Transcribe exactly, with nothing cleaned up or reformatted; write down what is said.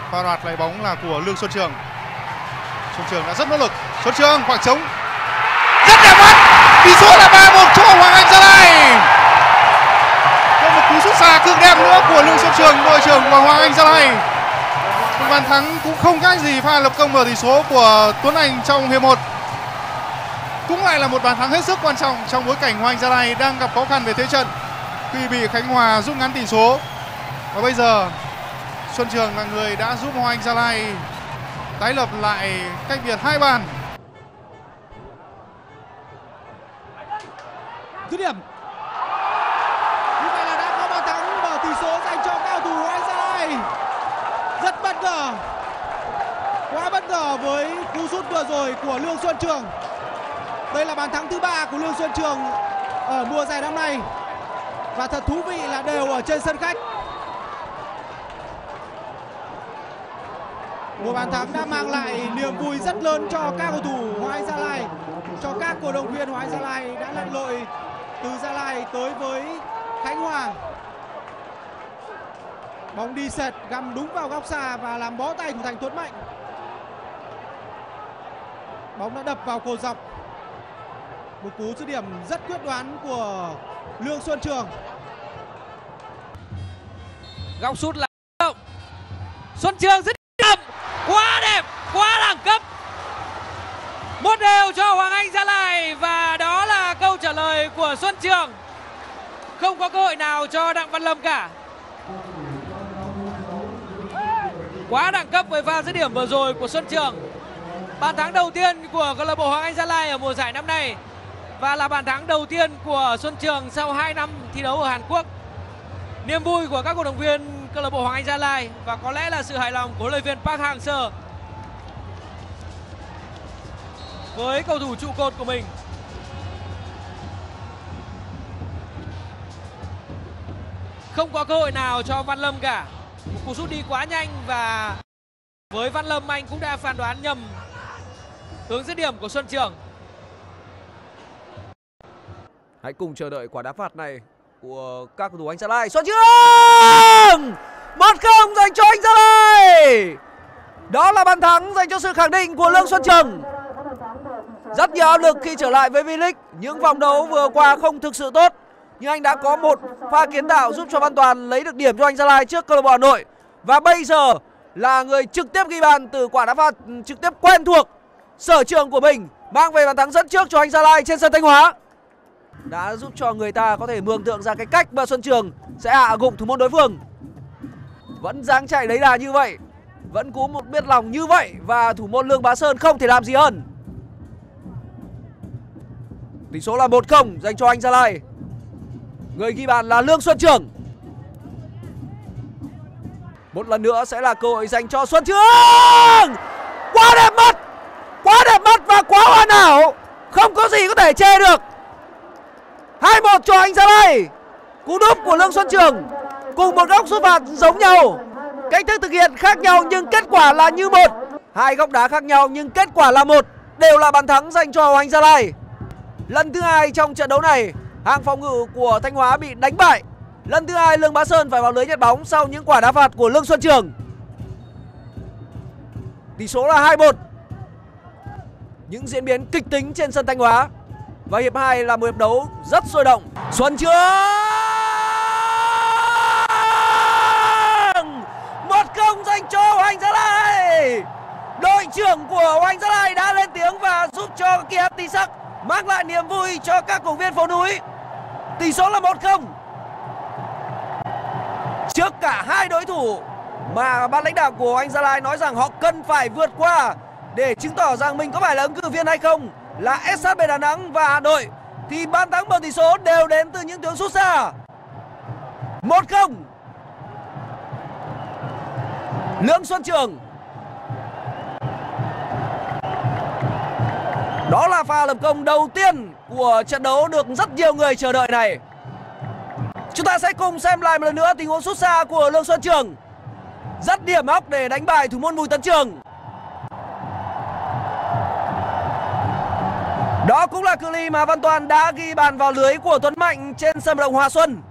Pha đoạt lấy bóng là của Lương Xuân Trường. Xuân Trường đã rất nỗ lực. Xuân Trường khoảng trống rất đẹp mắt. Tỷ số là ba một cho Hoàng Anh Gia Lai. Có một cú sút xa cực đẹp nữa của Lương Xuân Trường, đội trưởng của Hoàng Anh Gia Lai. Một bàn thắng cũng không khác gì pha lập công mở tỷ số của Tuấn Anh trong hiệp một. Cũng lại là một bàn thắng hết sức quan trọng trong bối cảnh Hoàng Anh Gia Lai đang gặp khó khăn về thế trận khi bị Khánh Hòa rút ngắn tỷ số. Và bây giờ Xuân Trường là người đã giúp Hoàng Anh Gia Lai tái lập lại cách biệt hai bàn. Dứt điểm. Như vậy là đã có bàn thắng mở tỷ số dành cho cao thủ Hoàng Anh Gia Lai. Rất bất ngờ, quá bất ngờ với cú sút vừa rồi của Lương Xuân Trường. Đây là bàn thắng thứ ba của Lương Xuân Trường ở mùa giải năm nay. Và thật thú vị là đều ở trên sân khách. Một bàn thắng đã mang lại niềm vui rất lớn cho các cầu thủ Hoàng Anh Gia Lai, cho các cổ động viên Hoàng Anh Gia Lai đã lặn lội từ Gia Lai tới với Khánh Hòa. Bóng đi sệt găm đúng vào góc xa và làm bó tay của Thành Tuấn Mạnh. Bóng đã đập vào cột dọc. Một cú dứt điểm rất quyết đoán của Lương Xuân Trường. Góc sút là động. Xuân Trường dứt điểm quá đẹp, quá đẳng cấp. Một đều cho Hoàng Anh Gia Lai và đó là câu trả lời của Xuân Trường. Không có cơ hội nào cho Đặng Văn Lâm cả. Quá đẳng cấp với pha dứt điểm vừa rồi của Xuân Trường. Bàn thắng đầu tiên của câu lạc bộ Hoàng Anh Gia Lai ở mùa giải năm nay và là bàn thắng đầu tiên của Xuân Trường sau hai năm thi đấu ở Hàn Quốc. Niềm vui của các cổ động viên câu lạc bộ Hoàng Anh Gia Lai và có lẽ là sự hài lòng của huấn luyện viên Park Hang-seo với cầu thủ trụ cột của mình. Không có cơ hội nào cho Văn Lâm cả. Một cú sút đi quá nhanh và với Văn Lâm anh cũng đã phán đoán nhầm hướng dứt điểm của Xuân Trường. Hãy cùng chờ đợi quả đá phạt này của các cầu thủ Anh Gia Lai. Xuân Trường một không dành cho Anh Gia Lai. Đó là bàn thắng dành cho sự khẳng định của Lương Xuân Trường. Rất nhiều áp lực khi trở lại với V-League. Những vòng đấu vừa qua không thực sự tốt, nhưng anh đã có một pha kiến tạo giúp cho Văn Toàn lấy được điểm cho Anh Gia Lai trước câu lạc bộ Hà Nội. Và bây giờ là người trực tiếp ghi bàn từ quả đá phạt trực tiếp quen thuộc, sở trường của mình, mang về bàn thắng dẫn trước cho Anh Gia Lai trên sân Thanh Hóa. Đã giúp cho người ta có thể mường tượng ra cái cách mà Xuân Trường sẽ hạ gục thủ môn đối phương. Vẫn dáng chạy đấy là như vậy, vẫn có một biết lòng như vậy và thủ môn Lương Bá Sơn không thể làm gì hơn. Tỷ số là một không dành cho Anh Gia Lai. Người ghi bàn là Lương Xuân Trường. Một lần nữa sẽ là cơ hội dành cho Xuân Trường. Quá đẹp mắt, quá đẹp mắt và quá hoàn hảo, không có gì có thể chê được. Hai một cho Anh Gia Lai. Cú đúp của Lương Xuân Trường cùng một góc sút phạt giống nhau, cách thức thực hiện khác nhau nhưng kết quả là như một. Hai góc đá khác nhau nhưng kết quả là một, đều là bàn thắng dành cho Anh Gia Lai. Lần thứ hai trong trận đấu này, hàng phòng ngự của Thanh Hóa bị đánh bại. Lần thứ hai Lương Bá Sơn phải vào lưới nhận bóng sau những quả đá phạt của Lương Xuân Trường. Tỷ số là hai một. Những diễn biến kịch tính trên sân Thanh Hóa. Và hiệp hai là một hiệp đấu rất sôi động. Xuân Trường một không dành cho Hoàng Anh Gia Lai. Đội trưởng của Hoàng Anh Gia Lai đã lên tiếng và giúp cho Kỳ Hạp Tỷ Sắc mang lại niềm vui cho các cổ động viên phố núi. Tỷ số là một không. Trước cả hai đối thủ mà ban lãnh đạo của Anh Gia Lai nói rằng họ cần phải vượt qua để chứng tỏ rằng mình có phải là ứng cử viên hay không, là ét hát bê Đà Nẵng và Hà Nội, thì bàn thắng mở tỷ số đều đến từ những tuyến sút xa. một không. Lương Xuân Trường. Đó là pha lập công đầu tiên của trận đấu được rất nhiều người chờ đợi này. Chúng ta sẽ cùng xem lại một lần nữa tình huống sút xa của Lương Xuân Trường. Rất điểm móc để đánh bại thủ môn Bùi Tấn Trường. Đó cũng là cự ly mà Văn Toàn đã ghi bàn vào lưới của Tuấn Mạnh trên sân vận động Hòa Xuân.